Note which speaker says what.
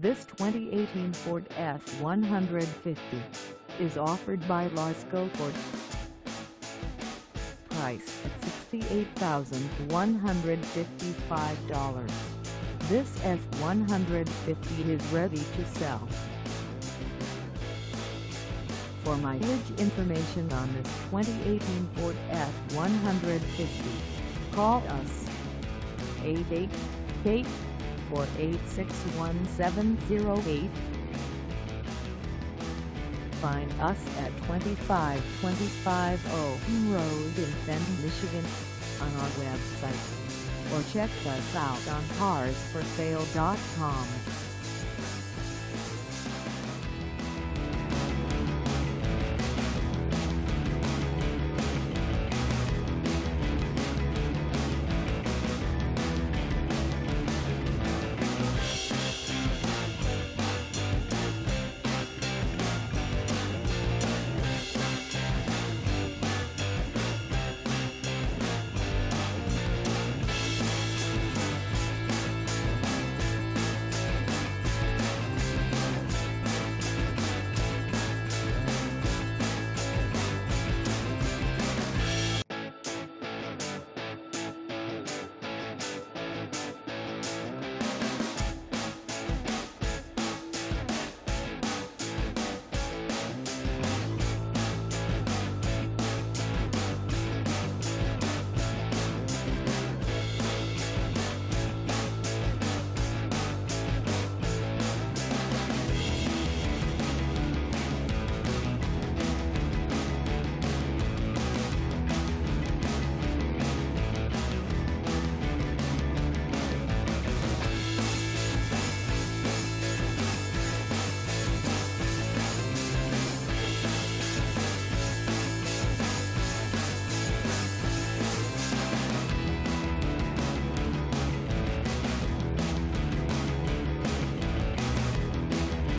Speaker 1: This 2018 Ford F-150 is offered by LASCO Ford. Price at $68,155. This F-150 is ready to sell. For mileage information on this 2018 Ford F-150, call us 888-486-1708. Find us at 2525 OWEN Road in Fenton, Michigan, on our website, or check us out on carsforsale.com.